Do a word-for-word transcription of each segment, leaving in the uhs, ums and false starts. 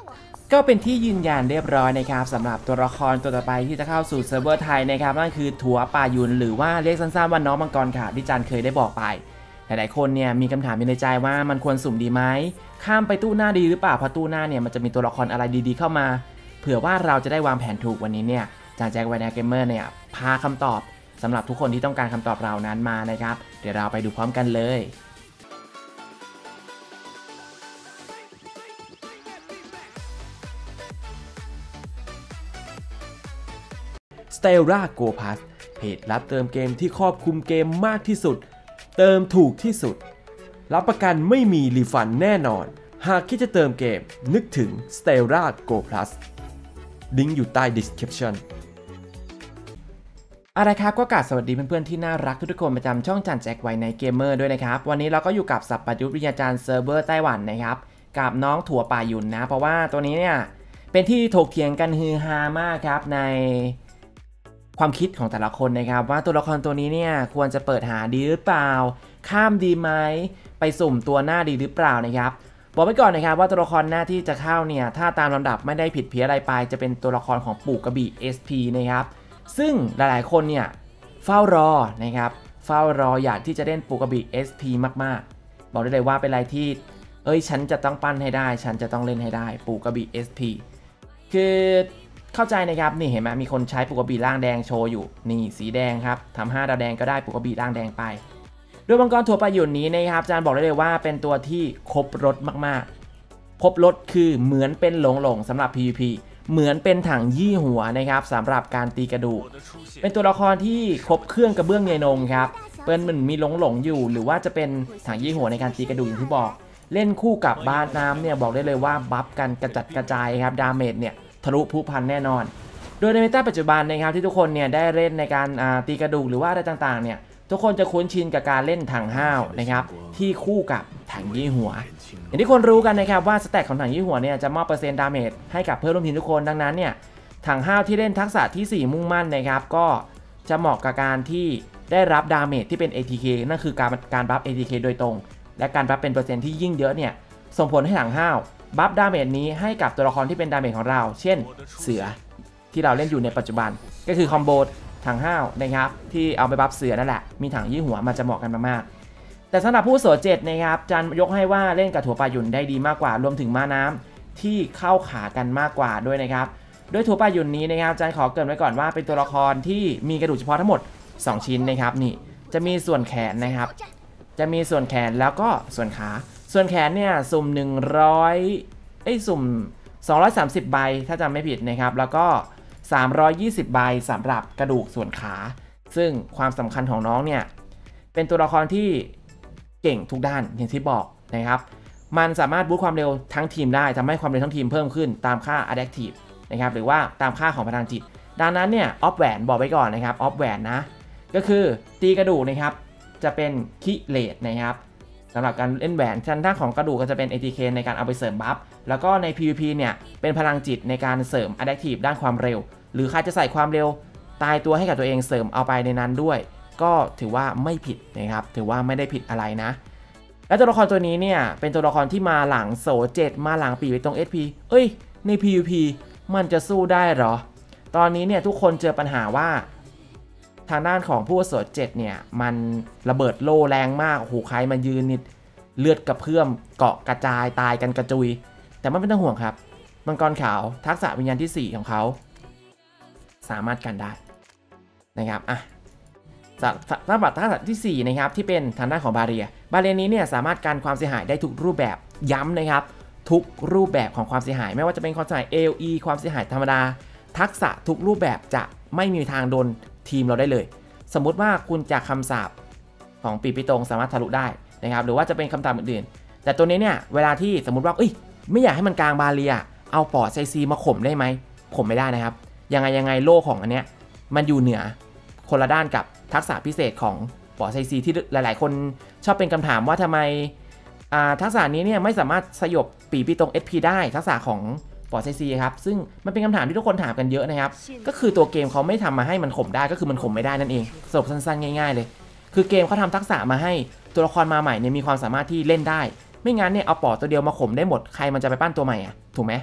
ก็เป็นที่ยืนยันเรียบร้อยนะครับสำหรับตัวละครตัวต่อไปที่จะเข้าสู่เซิร์ฟเวอร์ไทยนะครับนั่นคือถัวป่ายุนหรือว่าเรียกสั้นๆว่าน้องมังกรขาที่จันเคยได้บอกไปหลายๆคนเนี่ยมีคำถามในใจว่ามันควรสุ่มดีไหมข้ามไปตู้หน้าดีหรือเปล่าเพราะตู้หน้าเนี่ยมันจะมีตัวละครอะไรดีๆเข้ามาเผื่อว่าเราจะได้วางแผนถูกวันนี้เนี่ยจานแจ็คไวน์เกมเมอร์เนี่ยพาคำตอบสำหรับทุกคนที่ต้องการคำตอบเรานั้นมานะครับเดี๋ยวเราไปดูพร้อมกันเลยสเตลล่าโกพาสเพจรับเติมเกมที่ครอบคลุมเกมมากที่สุดเติมถูกที่สุดรับประกันไม่มีรีฟันแน่นอนหากคิดจะเติมเกมนึกถึง Stellar Go Plus ลิงก์อยู่ใต้ description อะไรครับก็กราบสวัสดีเพื่อนๆที่น่ารักทุกคนประจำช่องจันแจ็คไวน์เกมเมอร์ด้วยนะครับวันนี้เราก็อยู่กับสัปปะยุทธวิทยาจารย์เซิร์ฟเวอร์ไต้หวันนะครับกับน้องถั่วป่ายุนนะเพราะว่าตัวนี้เนี่ยเป็นที่ถกเถียงกันฮือฮามากครับในความคิดของแต่ละคนนะครับว่าตัวละครตัวนี้เนี่ยควรจะเปิดหาดีหรือเปล่าข้ามดีไหมไปสุ่มตัวหน้าดีหรือเปล่านะครับบอกไว้ก่อนนะครับว่าตัวละครหน้าที่จะเข้าเนี่ยถ้าตามลำดับไม่ได้ผิดเพี้ยอะไรไปจะเป็นตัวละครของปู่กระบี่ เอส พี นะครับซึ่งหลายๆคนเนี่ยเฝ้ารอนะครับเฝ้ารออยากที่จะเล่นปู่กระบี่ เอส พี มากๆบอกได้เลยว่าเป็นอะไรที่เอ้ยฉันจะต้องปั้นให้ได้ฉันจะต้องเล่นให้ได้ปู่กระบี่ เอส พี คือเข้าใจนะครับนี่เห็นไหมมีคนใช้ปูกระบี่ร่างแดงโชว์อยู่นี่สีแดงครับทำห้าดาวแดงก็ได้ปูกระบี่ร่างแดงไปโดยมังกรถั่วป่ายุนนี้นะครับอาจารย์บอกได้เลยว่าเป็นตัวที่ครบรถมากๆครบรถคือเหมือนเป็นหลงหลงสำหรับ พี วี พี เหมือนเป็นถังยี่หัวนะครับสำหรับการตีกระดูกเป็นตัวละครที่ครบเครื่องกระเบื้องเยนงครับเป็นเหมือนมีหลงหลงอยู่หรือว่าจะเป็นถังยี่หัวในการตีกระดูกอย่างที่บอกเล่นคู่กับบาสน้ำเนี่ยบอกได้เลยว่าบัฟกันกระจัดกระจายครับดาเมจเนี่ยทะลุผู้พันแน่นอนโดยในเมตาปัจจุบันนะครับที่ทุกคนเนี่ยได้เล่นในการตีกระดูกหรือว่าอะไรต่างๆเนี่ยทุกคนจะคุ้นชินกับการเล่นถังห้าวนะครับที่คู่กับถังยี่หัวอย่างที่คนรู้กันนะครับว่าสแต็กของถังยี่หัวเนี่ยจะมอบเปอร์เซ็นต์ดาเมจให้กับเพื่อนร่วมทีมทุกคนดังนั้นเนี่ยถังห้าวที่เล่นทักษะที่สี่มุ่งมั่นนะครับก็จะเหมาะกับการที่ได้รับดาเมจที่เป็น เอ ที เค นั่นคือการการบัฟ เอ ที เค โดยตรงและการบัฟเป็นเปอร์เซ็นต์ที่ยิ่งเยอะเนี่ยส่งผลให้ถังห้าวบัฟดาเมจนี้ให้กับตัวละครที่เป็นดาเมจของเราเช่นเสือที่เราเล่นอยู่ในปัจจุบันก็คือคอมโบถังห้าวนะครับที่เอาไปบัฟเสือนั่นแหละมีถังยี่หัวมันจะเหมาะกันมากๆแต่สำหรับผู้โสเจ็ดนะครับจันยกให้ว่าเล่นกับถั่วป่ายุนได้ดีมากกว่ารวมถึงม้าน้ำที่เข้าขากันมากกว่าด้วยนะครับโดยถั่วป่ายุนนี้นะครับจันขอเกริ่นไว้ก่อนว่าเป็นตัวละครที่มีกระดูกเฉพาะทั้งหมดสองชิ้นนะครับนี่จะมีส่วนแขนนะครับจะมีส่วนแขนแล้วก็ส่วนขาส่วนแขนเนี่ยสุ่มหนึ่งร้อยไอ้สุ่มสองร้อยสามสิบใบถ้าจำไม่ผิดนะครับแล้วก็สามร้อยยี่สิบใบสำหรับกระดูกส่วนขาซึ่งความสำคัญของน้องเนี่ยเป็นตัวละครที่เก่งทุกด้านอย่างที่บอกนะครับมันสามารถบูสต์ความเร็วทั้งทีมได้ทำให้ความเร็วทั้งทีมเพิ่มขึ้นตามค่า Adaptive นะครับหรือว่าตามค่าของพลังจิตดังนั้นเนี่ยออฟแหวนบอกไว้ก่อนนะครับออฟแหวนนะก็คือตีกระดูกนะครับจะเป็นคิเลตนะครับสำหรับการเล่นแหวนชั้นท่าของกระดูกก็จะเป็น เอ ที เค ในการเอาไปเสริมบัฟแล้วก็ใน พี วี พี เนี่ยเป็นพลังจิตในการเสริม Adaptive ด้านความเร็วหรือใครจะใส่ความเร็วตายตัวให้กับตัวเองเสริมเอาไปในนั้นด้วยก็ถือว่าไม่ผิดนะครับถือว่าไม่ได้ผิดอะไรนะและตัวละครตัวนี้เนี่ยเป็นตัวละครที่มาหลังโซเจ็ดมาหลังปีไปตรง เอส พี เอ้ยใน พี วี พี มันจะสู้ได้เหรอตอนนี้เนี่ยทุกคนเจอปัญหาว่าทางด้านของผู้โสดเจ็ดเนี่ยมันระเบิดโลแรงมากโอ้โหใครมายืนนิดเลือดกระเพื่อมเกาะกระจายตายกันกระจุยแต่ไม่ต้องห่วงครับมังกรขาวทักษะวิญญาณที่สี่ของเขาสามารถกันได้นะครับอ่ะสำหรับทักษะที่สี่นะครับที่เป็นทางด้านของบาเรียบาเรียนี้เนี่ยสามารถกันความเสียหายได้ทุกรูปแบบย้ำนะครับทุกรูปแบบของความเสียหายไม่ว่าจะเป็นความเสียหาย เอ แอล อี ความเสียหายธรรมดาทักษะทุกรูปแบบจะไม่มีทางโดนทีมเราได้เลยสมมุติว่าคุณจากคำสาปของปีปิตงสามารถทะลุได้นะครับหรือว่าจะเป็นคำสาปอื่นๆแต่ตัวนี้เนี่ยเวลาที่สมมุติว่าเอ้ยไม่อยากให้มันกลางบาเรียเอาปอดไซซีมาข่มได้ไหมข่มไม่ได้นะครับยังไงยังไงโล่ของอันเนี้ยมันอยู่เหนือคนละด้านกับทักษะพิเศษของปอดไซซีที่หลายๆคนชอบเป็นคำถามว่าทำไมทักษะนี้เนี่ยไม่สามารถสยบปีปิตง เอส พี ได้ทักษะของปอดไซซีครับซึ่งมันเป็นคำถามที่ทุกคนถามกันเยอะนะครับก็คือตัวเกมเขาไม่ทำมาให้มันข่มได้ก็คือมันข่มไม่ได้นั่นเองสรุปสั้นๆง่ายๆเลยคือเกมเขาทำทักษะมาให้ตัวละครมาใหม่เนี่ยมีความสามารถที่เล่นได้ไม่งั้นเนี่ยเอาปอดตัวเดียวมาข่มได้หมดใครมันจะไปปั้นตัวใหม่อ่ะถูกไหม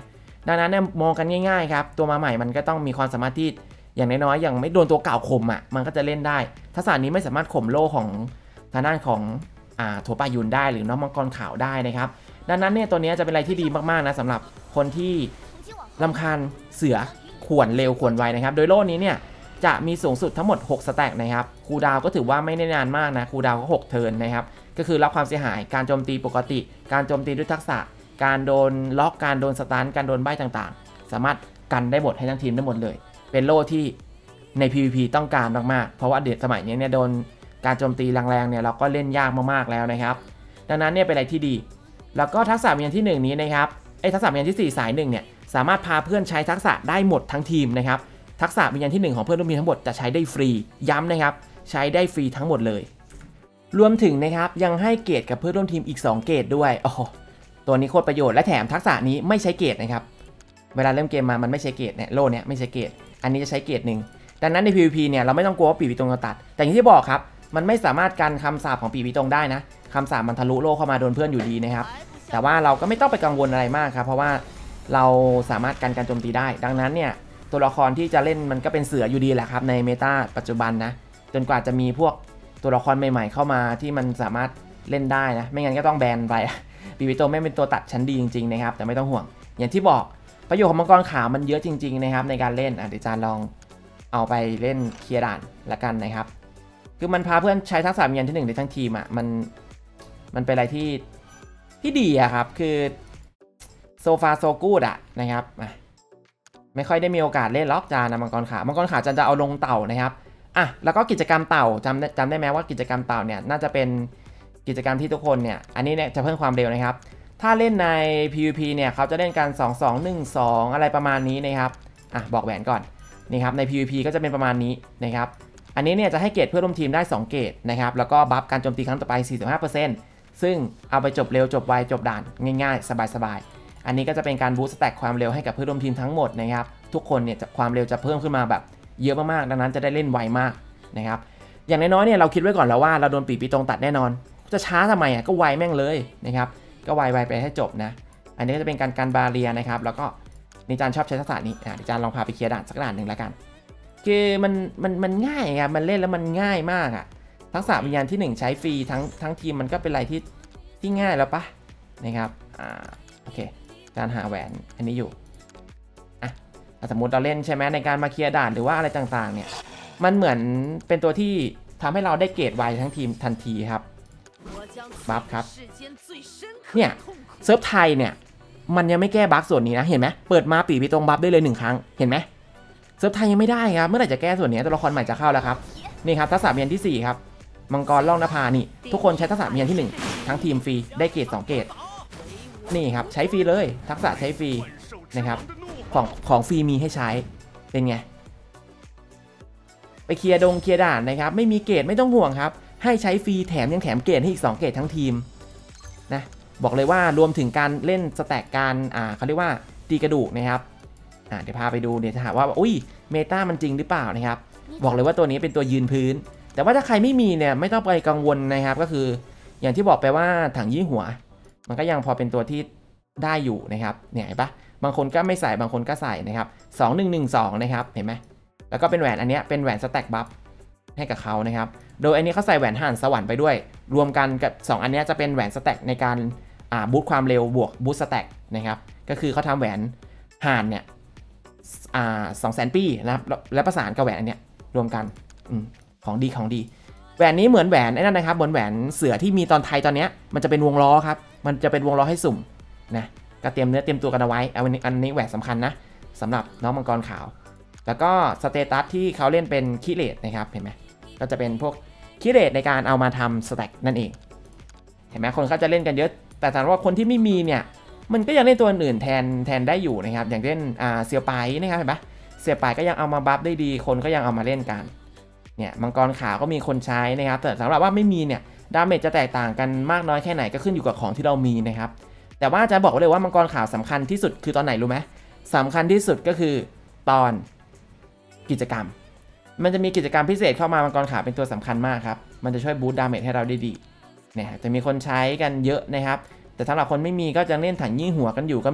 ดังนั้นเนี่ยมองกันง่ายๆครับตัวมาใหม่มันก็ต้องมีความสามารถที่อย่างน้อยๆอย่างไม่โดนตัวเก่าข่มอ่ะมันก็จะเล่นได้ทักษะนี้ไม่สามารถข่มโล่ของทางด้านของอ่าโถปายุนได้หรือน้องมังกรขาวได้นะครับดังนั้นเนี่ยตัวนี้จะเป็นอะไรที่ดีมากๆนะสำหรับคนที่รำคาญเสือข่วนเร็วข่วนไวนะครับโดยโล่นี้เนี่ยจะมีสูงสุดทั้งหมดหกสแต็กนะครับคูลดาวก็ถือว่าไม่ได้นานมากนะคูลดาวก็หกเทิร์นนะครับก็คือรับความเสียหายการโจมตีปกติการโจมตีด้วยทักษะการโดนล็อกการโดนสตันการโดนใบ้ต่างๆสามารถกันได้หมดให้ทั้งทีมได้หมดเลยเป็นโล่ที่ใน พี วี พี ต้องการมากๆเพราะว่าเดี๋ยวสมัยนี้เนี่ยโดนการโจมตีแรงๆเนี่ยเราก็เล่นยากมากๆแล้วนะครับดังนั้นเนี่ยเป็นอะไรที่ดีแล้วก็ทักษะวิญญาณที่หนึ่งนี้นะครับไอ้ทักษะวิญญาณที่สี่สายหนึ่งเนี่ยสามารถพาเพื่อนใช้ทักษะได้หมดทั้งทีมนะครับทักษะวิญญาณที่หนึ่งของเพื่อนร่วมทีมทั้งหมดจะใช้ได้ฟรีย้ำนะครับใช้ได้ฟรีทั้งหมดเลยรวมถึงนะครับยังให้เกรดกับเพื่อนร่วมทีมอีกสองเกรดด้วยโอ้ตัวนี้โคตรประโยชน์และแถมทักษะนี้ไม่ใช้เกรดนะครับเวลาเริ่มเกมมามันไม่ใช้เกรดเนี่ยโล่เนี่ยไม่ใช้เกรดอันนี้จะใช้เกรดหนึ่งดังนั้นใน พี วี พี เนี่ยเราไม่ต้องกลัวว่าปีปีตรงจะตัดแต่อย่างที่บอกครับมันไม่สามารถกันคำสาปของปีปีตรงได้นะคำสาปมันทะลุโล่เข้ามาโดนเพื่อนอยู่ดีนะครับแต่ว่าเราก็ไม่ต้องไปกังวลอะไรมากครับเพราะว่าเราสามารถกันการโจมตีได้ดังนั้นเนี่ยตัวละครที่จะเล่นมันก็เป็นเสืออยู่ดีแหละครับในเมตาปัจจุบันนะจนกว่าจะมีพวกตัวละครใหม่ๆเข้ามาที่มันสามารถเล่นได้นะไม่งั้นก็ต้องแบนไปปีปีตรงไม่เป็นตัวตัดชั้นดีจริงๆนะครับแต่ไม่ต้องห่วงอย่างที่บอกประโยชน์ของมังกรขาวมันเยอะจริงๆนะครับในการเล่นอ่ะเดี๋ยวจานลองเอาไปเล่นเคลียร์ด่านละกันนะครับคือมันพาเพื่อนใช้ทักษะวิญญาณที่หนึ่งในทั้งทีมอ่ะมันมันเป็นอะไรที่ที่ดีอะครับคือโซฟาโซกูดอะนะครับไม่ค่อยได้มีโอกาสเล่นล็อกจานนะมังกรขาวมังกรขาวจะจะเอาลงเต่านะครับอ่ะแล้วก็กิจกรรมเต่าจำจำได้ไหมว่ากิจกรรมเต่าเนี่ยน่าจะเป็นกิจกรรมที่ทุกคนเนี่ยอันนี้เนี่ยจะเพิ่มความเร็วนะครับถ้าเล่นใน พี วี พี เนี่ยเขาจะเล่นกันสอง สอง หนึ่ง สองอะไรประมาณนี้นะครับอ่ะบอกแหวนก่อนนี่ครับใน พี วี พี ก็จะเป็นประมาณนี้นะครับอันนี้เนี่ยจะให้เกรดเพื่อนร่วมทีมได้สองเกรดนะครับแล้วก็บัฟการโจมตีครั้งต่อไป สี่สิบห้าเปอร์เซ็นต์ ซึ่งเอาไปจบเร็วจบไวจบด่านง่ายๆสบายๆอันนี้ก็จะเป็นการบูสต์สแต็กความเร็วให้กับเพื่อนร่วมทีมทั้งหมดนะครับทุกคนเนี่ยความเร็วจะเพิ่มขึ้นมาแบบเยอะมากๆดังนั้นจะได้เล่นไวมากนะครับอย่างน้อยๆเนี่ยเราคิดไว้ก่อนแล้วว่าเราโดนปีปีตรงตัดแน่นอนจะช้าทำไมอ่ะก็ไวแม่งเลยนะครับก็ไวๆไปให้จบนะอันนี้ก็จะเป็นการการบาเรียนะครับแล้วก็นิจารชอบใช้ทักษะนี้อ่ะนิจารลองพาไปเคลียร์ด่านสักด่านหนึ่งแล้วกันคือมันมันมันง่ายครับมันเล่นแล้วมันง่ายมากอ่ะทักษะวิญญาณที่หนึ่งใช้ฟรีทั้งทั้งทีมมันก็เป็นอะไรที่ที่ง่ายแล้วปะนะครับอ่าโอเคการหาแหวนอันนี้อยู่อ่ะสมมติเราเล่นใช่ไหมในการมาเคลียร์ด่านหรือว่าอะไรต่างๆเนี่ยมันเหมือนเป็นตัวที่ทำให้เราได้เกรดไวทั้งทีมทันทีครับบัฟครับเนี่ยเซิร์ฟไทยเนี่ยมันยังไม่แก้บั๊กส่วนนี้นะเห็นไหมเปิดมาปีปีตรงบัฟได้เลยหนึ่งครั้งเห็นไหมเซิร์ฟไทยยังไม่ได้ครับเมื่อไหร่จะแก้ส่วนนี้ตัวละครใหม่จะเข้าแล้วครับนี่ครับทักษะเมียนที่สี่ครับมังกรล่องนภานี่ทุกคนใช้ทักษะเมียนที่หนึ่งทั้งทีมฟรีได้เกรดสองเกรดนี่ครับใช้ฟรีเลยทักษะใช้ฟรีนะครับของของฟรีมีให้ใช้เป็นไงไปเคลียร์ดงเคลียร์ด่านนะครับไม่มีเกรดไม่ต้องห่วงครับให้ใช้ฟรีแถมยังแถมเกรดให้อีกสองเกรดทั้งทีมนะบอกเลยว่ารวมถึงการเล่นสแต็กการอ่าเขาเรียกว่าตีกระดูกนะครับอ่าเดี๋ยวพาไปดูเดี๋ยวจะหาว่าอุ้ยเมตามันจริงหรือเปล่านะครับบอกเลยว่าตัวนี้เป็นตัวยืนพื้นแต่ว่าถ้าใครไม่มีเนี่ยไม่ต้องไปกังวลนะครับก็คืออย่างที่บอกไปว่าถังยี่หัวมันก็ยังพอเป็นตัวที่ได้อยู่นะครับเนี่ยเห็นปะบางคนก็ไม่ใส่บางคนก็ใส่นะครับสอง หนึ่ง หนึ่ง สองนะครับเห็นไหมแล้วก็เป็นแหวนอันนี้เป็นแหวนสแต็กบัฟให้กับเขานะครับโดยอันนี้เขาใส่แหวนห่านสวรรค์ไปด้วยรวมกันกับสองอันนี้จะเป็นแหวนสแต็กในการอ่าบูตความเร็วบวกบูตสแต็กนะครับก็คือเขาทำแหวนห่านเนี่ยอ่าสองแสนปีนะครับและประสานกับแหวนอันเนี้ยรวมกันอืมของดีของดีแหวนนี้เหมือนแหวนไอ้นั่นนะครับเหมือนแหวนเสือที่มีตอนไทยตอนนี้มันจะเป็นวงล้อครับมันจะเป็นวงล้อให้สุ่มนะก็เตรียมเนื้อเตรียมตัวกันเอาไว้อันนี้อันนี้แหวนสำคัญนะสำหรับน้องมังกรขาวแล้วก็สเตตัสที่เขาเล่นเป็นคิเลตนะครับเห็นไหมก็จะเป็นพวกคิเลตในการเอามาทำสแต็กนั่นเองเห็นไหมคนเขาจะเล่นกันเยอะแต่ถามว่าคนที่ไม่มีเนี่ยมันก็ยังเล่นตัวอื่นแทนแทนได้อยู่นะครับอย่างเช่นอ่าเซียวไปนะครับเห็นปะเซียวไปก็ยังเอามาบัฟได้ดีคนก็ยังเอามาเล่นกันเนี่ยมังกรขาวก็มีคนใช้นะครับแต่สำหรับว่าไม่มีเนี่ยดาเมจจะแตกต่างกันมากน้อยแค่ไหนก็ขึ้นอยู่กับของที่เรามีนะครับแต่ว่าจะบอกเลยว่ามังกรขาวสำคัญที่สุดคือตอนไหนรู้ไหมสำคัญที่สุดก็คือตอนกิจกรรมมันจะมีกิจกรรมพิเศษเข้ามามังกรขาวเป็นตัวสำคัญมากครับมันจะช่วยบูสต์ดาเมจให้เราได้ดีเนี่ยจะมีคนใช้กันเยอะนะครับแต่สำหรับคนไม่มีก็จะเล่นถังยี่หัวกันอยู่ก็มี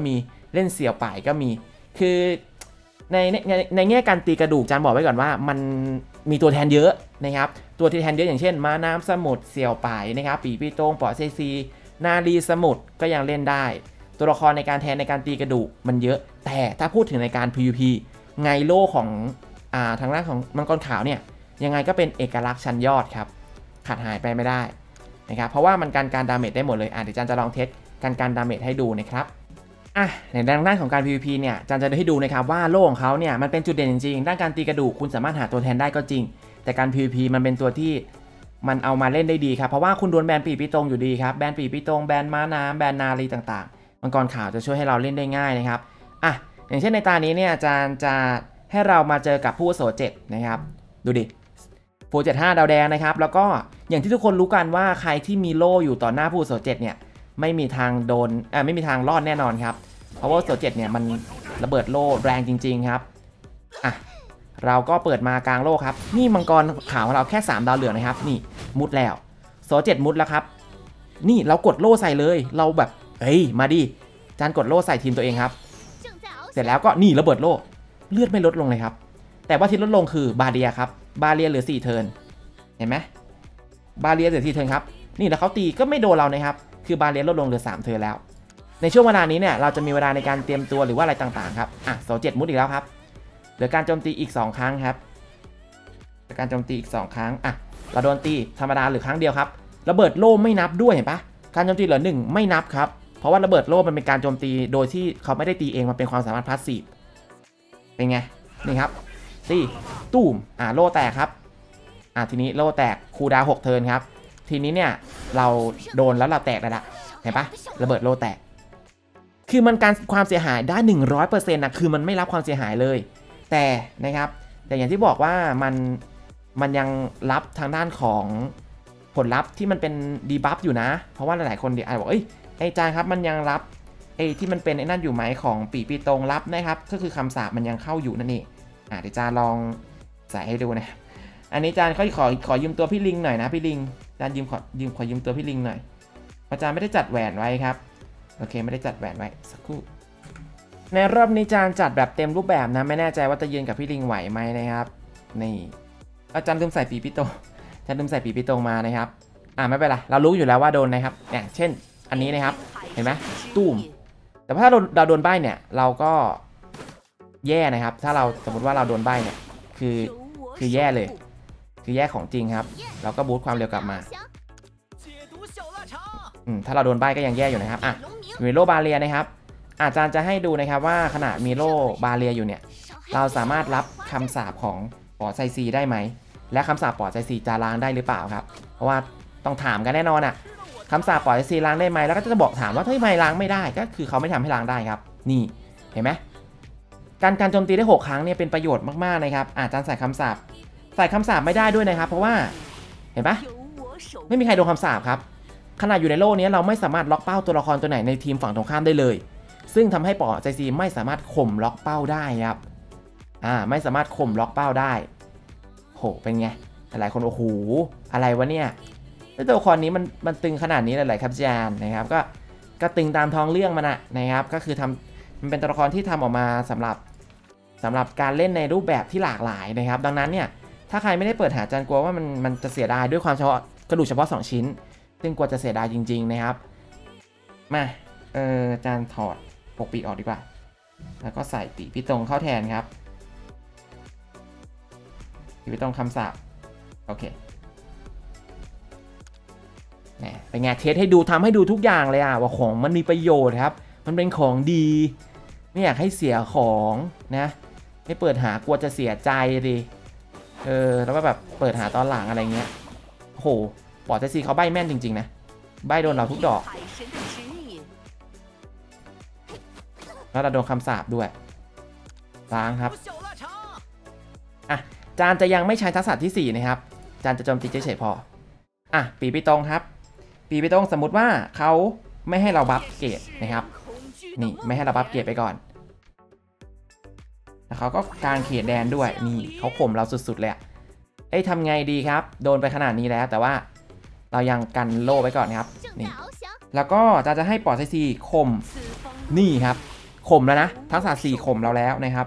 เล่นเสี่ยวป่ายก็มีคือในในในแง่การตีกระดูกจานบอกไว้ก่อนว่ามันมีตัวแทนเยอะนะครับตัวที่แทนเยอะอย่างเช่นม้าน้ำสมุทรเสี่ยวป่ายนะครับปีปีโตงปอเซซีนาลีสมุทรก็ยังเล่นได้ตัวละครในการแทนในการตีกระดูกมันเยอะแต่ถ้าพูดถึงในการ พี วี พี ไงโล่ของอ่าทางด้านของมังกรขาวเนี่ยยังไงก็เป็นเอกลักษณ์ชั้นยอดครับขาดหายไปไม่ได้นะครับเพราะว่ามันการการดาเมจได้หมดเลยอ่ะเดี๋ยวจันจะลองเทสการการดาเมจให้ดูนะครับอ่ะในด้านของการ พี วี พี เนี่ยจันจะให้ดูนะครับว่าโล่ของเขาเนี่ยมันเป็นจุดเด่นจริงๆด้านการตีกระดูกคุณสามารถหาตัวแทนได้ก็จริงแต่การ พี วี พี มันเป็นตัวที่มันเอามาเล่นได้ดีครับเพราะว่าคุณโดนแบนปีปีตรงอยู่ดีครับแบนปีปีตรงแบนม้าน้ำแบนนาลีต่างๆมังกรขาวจะช่วยให้เราเล่นได้ง่ายนะครับอ่ะอย่างเช่นในตานี้เนี่ยอาจารย์จะให้เรามาเจอกับผู้อาวุโสเจ็ดนะครับดูดิโฟร์เจ็ดห้าดาวแดงนะครับแล้วก็อย่างที่ทุกคนรู้กันว่าใครที่มีโล่อยู่ต่อหน้าผู้อาวุโสเจ็ดเนี่ยไม่มีทางโดนเอ่อไม่มีทางรอดแน่นอนครับเพราะว่าโซเจ็ดเนี่ยมันระเบิดโล่แรงจริงๆครับอ่ะเราก็เปิดมากลางโล่ครับนี่มังกรขาวของเราแค่สามดาวเหลืองนะครับนี่มุดแล้วโซเจ็ดมุดแล้วครับนี่เรากดโล่ใส่เลยเราแบบเฮ้ยมาดิจานกดโล่ใส่ทีมตัวเองครับเสร็จแล้วก็นี่ระเบิดโล่เลือดไม่ลดลงเลยครับแต่ว่าที่ลดลงคือบาเรียครับบาเรียเหลือสี่เทิร์นเห็นไหมบาเรียเหลือสี่เทิร์นครับนี่แล้วเขาตีก็ไม่โดนเรานะครับคือบาเรียลดลงเหลือสามเทิร์นแล้วในช่วงเวลานี้เนี่ยเราจะมีเวลาในการเตรียมตัวหรือว่าอะไรต่างๆครับอ่ะโซเจ็ดมุดอีกแล้วครับเหลือการโจมตีอีกสองครั้งครับเหลือการโจมตีอีกสองครั้งอ่ะเราโดนตีธรรมดาหรือครั้งเดียวครับระเบิดโล่ไม่นับด้วยเห็นปะการโจมตีเหลือหนึ่งไม่นับครับเพราะว่าระเบิดโล่มันเป็นการโจมตีโดยที่เขาไม่ได้ตีเองมันเป็นความสามารถพาสซีฟเป็นไงนี่ครับตีตูมอ่ะโล่แตกครับอ่ะทีนี้โล่แตกคูลดาวน์หกเทิร์นครับทีนี้เนี่ยเราโดนแล้วเราแตกแล้วล่ะเห็นปะระเบิดโล่แตกคือมันการความเสียหายได้ หนึ่งร้อยเปอร์เซ็นต์ นะคือมันไม่รับความเสียหายเลยแต่นะครับแต่อย่างที่บอกว่ามันมันยังรับทางด้านของผลลัพธ์ที่มันเป็นดีบัฟอยู่นะเพราะว่าหลายๆคนเดี๋ยวอาจจะบอกเอ้ยไอ้จานครับมันยังรับไอ้ที่มันเป็นไอ้นั่นอยู่ไหมของปีปีตรงรับนะครับก็คือคำสาปมันยังเข้าอยู่นั่นเองอ่ะเดี๋ยวจานลองใส่ให้ดูนะอันนี้จานก็ขอขอยืมตัวพี่ลิงหน่อยนะพี่ลิงจานยืมขอยืมขอยืมตัวพี่ลิงหน่อยเพราะจานไม่ได้จัดแหวนไว้ครับโอเคไม่ได้จัดแหวนไว้สักครู่ในรอบนี้จานจัดแบบเต็มรูปแบบนะไม่แน่ใจว่าจะยืนกับพี่ลิงไหวไหมนะครับนี่อาจารย์ลืมใส่ปีปิโตอาจารย์ลืมใส่ปีปิโตมานะครับอ่าไม่เป็นไรเรารู้อยู่แล้วว่าโดนนะครับเนี่ยเช่นอันนี้นะครับเห็นไหมตุ้มแต่ถ้าเราเราโดนใบ้เนี่ยเราก็แย่นะครับถ้าเราสมมติว่าเราโดนใบ้เนี่ยคือคือแย่เลยคือแย่ของจริงครับเราก็บูสต์ความเร็วกลับมาถ้าเราโดนใบ้ก็ยังแย่อยู่นะครับอ่ะมีโลบาเรียนะครับอาจารย์จะให้ดูนะครับว่าขณะมีโลบาเรียอยู่เนี่ยเราสามารถรับคำสาปของปอไซซีได้ไหมและคำสาปปอไซซีจะล้างได้หรือเปล่าครับเพราะว่าต้องถามกันแน่นอนอ่ะคำสาปปอไซซีล้างได้ไหมแล้วก็จะบอกถามว่าทำไมล้างไม่ได้ก็คือเขาไม่ทำให้ล้างได้ครับนี่เห็นไหมการการโจมตีได้หกครั้งเนี่ยเป็นประโยชน์มากๆนะครับอาจารย์ใส่คำสาปใส่คำสาปไม่ได้ด้วยนะครับเพราะว่าเห็นปะไม่มีใครโดนคำสาปครับขณะอยู่ในโลกนี้เราไม่สามารถล็อกเป้าตัวละครตัวไหนในทีมฝั่งตรงข้ามได้เลยซึ่งทำให้ปอไซซีไม่สามารถข่มล็อกเป้าได้ครับอ่าไม่สามารถข่มล็อกเป้าได้โหเป็นไงหลายคนโอ้โหอะไรวะเนี่ยตัวละครนี้มันมันตึงขนาดนี้เลยเหรอครับอาจารย์นะครับก็ก็ตึงตามท้องเรื่องมันอะนะครับก็คือทำมันเป็นตัวละครที่ทำออกมาสำหรับสำหรับการเล่นในรูปแบบที่หลากหลายนะครับดังนั้นเนี่ยถ้าใครไม่ได้เปิดหาอาจารย์กลัวว่ามันมันจะเสียดายด้วยความเฉพาะกระดูกเฉพาะสองชิ้นซึ่งกลัวจะเสียดายจริงๆนะครับมาเอออาจารย์ถอดปกปีกออกดีกว่าแล้วก็ใส่ปีพี่ตรงเข้าแทนครับปีพี่ตรงคำสาปโอเคเนี่ยเป็นไงเทสให้ดูทำให้ดูทุกอย่างเลยอะว่าของมันมีประโยชน์ครับมันเป็นของดีไม่อยากให้เสียของนะไม่เปิดหากลัวจะเสียใจดิเออแล้วก็แบบเปิดหาตอนหลังอะไรเงี้ยโหปอดเจซีเขาใบ้แม่นจริงๆนะใบ้โดนเราทุกดอกแล้วเราโดนคำสาปด้วยล้างครับอ่ะจานจะยังไม่ใช้ทักษะที่สี่นะครับจานจะโจมตีเฉยๆพออ่ะปีปีตรงครับปีปีตรงสมมุติว่าเขาไม่ให้เราบัฟเกรดนะครับนี่ไม่ให้เราบัฟเกรดไปก่อนแล้วเขาก็กางเขตแดนด้วยนี่เขาข่มเราสุดๆเลยเอ้ยทำไงดีครับโดนไปขนาดนี้แล้วแต่ว่าเรายังกันโล่ไว้ก่อนครับนี่แล้วก็จะจะให้ปอดไซซีข่มนี่ครับข่มแล้วนะทักษะสี่ข่มเราแล้วนะครับ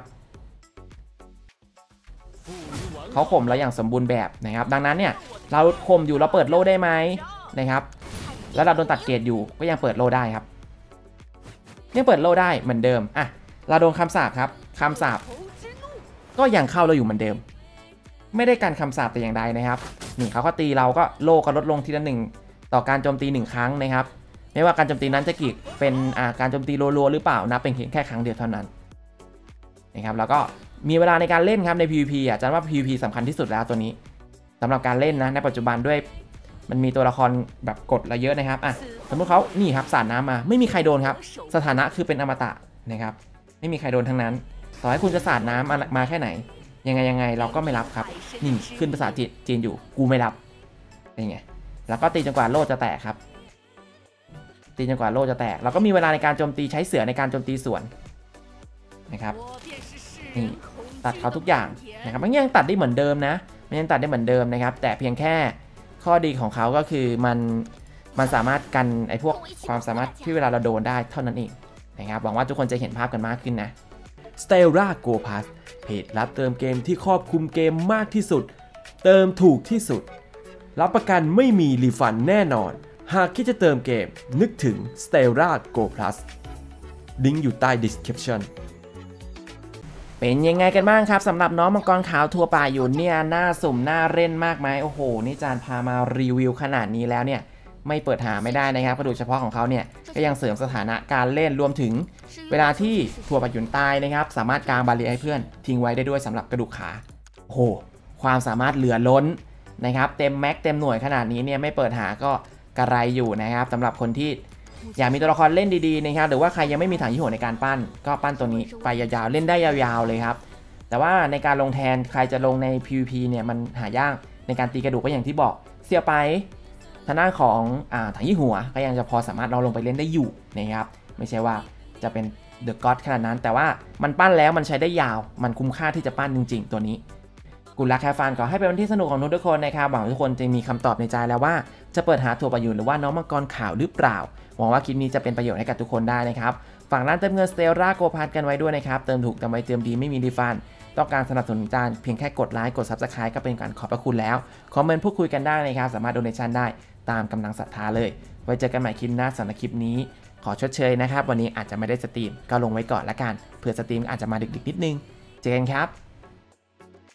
เขาข่มเราอย่างสมบูรณ์แบบนะครับดังนั้นเนี่ยเราข่มอยู่เราเปิดโล่ได้ไหมนะครับแล้วเราโดนตัดเกรดอยู่ก็ยังเปิดโล่ได้ครับยังเปิดโล่ได้เหมือนเดิมอ่ะเราโดนคำสาปครับคำสาปก็ยังเข้าเราอยู่เหมือนเดิมไม่ได้การคำสาปแต่อย่างใดนะครับนี่เขาก็ตีเราก็โล่ก็ลดลงทีละหนึ่งต่อการโจมตีหนึ่งครั้งนะครับไม่ว่าการโจมตีนั้นจะกี่เป็นอ่าการโจมตีรัวๆหรือเปล่านับเป็นแค่ครั้งเดียวเท่านั้นนะครับแล้วก็มีเวลาในการเล่นครับใน พี วี พี อ่ะจันว่า พี วี พี สำคัญที่สุดแล้วตัวนี้สำหรับการเล่นนะในปัจจุบันด้วยมันมีตัวละครแบบกดเราเยอะนะครับอ่ะสมมติเขานี่ครับสาดน้ำมาไม่มีใครโดนครับสถานะคือเป็นอมตะนะครับไม่มีใครโดนทั้งนั้นต่อให้คุณจะสาดน้ำมาแค่ไหนยังไงยังไงเราก็ไม่รับครับนี่ขึ้นภาษาจีนอยู่กูไม่รับเป็นไงแล้วก็ตีจนกว่าโล่จะแตกครับตีจนกว่าโล่จะแตกเราก็มีเวลาในการโจมตีใช้เสือในการโจมตีสวนนะครับนี่ตัดเขาทุกอย่างนะครับมันยังตัดได้เหมือนเดิมนะมันยังตัดได้เหมือนเดิมนะครับแต่เพียงแค่ข้อดีของเขาก็คือมันมันสามารถกันไอ้พวกความสามารถที่เวลาเราโดนได้เท่านั้นเองนะครับหวังว่าทุกคนจะเห็นภาพกันมากขึ้นนะ Stellar Go Pass เพจรับเติมเกมที่ครอบคลุมเกมมากที่สุดเติมถูกที่สุดรับประกันไม่มีรีฟันแน่นอนหากคิดจะเติมเกมนึกถึง Stellar Go Plus ลิงก์อยู่ใต้ description เป็นยังไงกันบ้างครับสำหรับน้องมังกรขาวทัวป่าอยู่เนี่ยน่าสุ่มน่าเล่นมากไหมโอ้โหนี่จานพามารีวิวขนาดนี้แล้วเนี่ยไม่เปิดหาไม่ได้นะครับกระดูกเฉพาะของเขาเนี่ยก็ยังเสริมสถานะการเล่นรวมถึงเวลาที่ทัวป่าหยุนตายนะครับสามารถกางบาเรียให้เพื่อนทิ้งไว้ได้ด้วยสำหรับกระดูกขาโอ้โหความสามารถเหลือล้นนะครับเต็มแม็กเต็มหน่วยขนาดนี้เนี่ยไม่เปิดหาก็กระไรอยู่นะครับสำหรับคนที่อยากมีตัวละครเล่นดีๆนะครับหรือว่าใครยังไม่มีถังยี่ห้อในการปั้นก็ปั้นตัวนี้ไปยาวๆเล่นได้ยาวๆเลยครับแต่ว่าในการลงแทนใครจะลงใน พี วี พี เนี่ยมันหายากในการตีกระดูกก็อย่างที่บอกเสียไปทางด้านของอ่าถังยี่หัวก็ยังจะพอสามารถเราลงไปเล่นได้อยู่นะครับไม่ใช่ว่าจะเป็นเดอะก็อดขนาดนั้นแต่ว่ามันปั้นแล้วมันใช้ได้ยาวมันคุ้มค่าที่จะปั้นจริงๆตัวนี้กูรักแคฟฟันขอให้เป็นวันที่สนุกของทุกคนนะครับหวังทุกคนจะมีคำตอบในใจแล้วว่าจะเปิดหาถั่วประยุนหรือว่าน้องมังกรขาวหรือเปล่าหวังว่าคลิปนี้จะเป็นประโยชน์ให้กับทุกคนได้นะครับฝากร้านเติมเงิน Stellar Go Pass กันไว้ด้วยนะครับเติมถูกเติมไวเติมดีไม่มีรีฟันต้องการสนับสนุนจานเพียงแค่กดไลค์กด ซับสไครบ์ ก็เป็นการขอบพระคุณแล้วคอมเมนต์พูดคุยกันได้นะครับสามารถโดเนชั่นได้ตามกำลังศรัทธาเลยไว้เจอกันใหม่คลิปหน้าสำหรับคลิปนี้ขอชดเชยนะครับวันนี้อาจจะไม่ได้สตรีมก็ลงไว้ก่อนละกันเผื่อสตรีมอาจจะมาดึกๆนิดนึงเจอกันครับ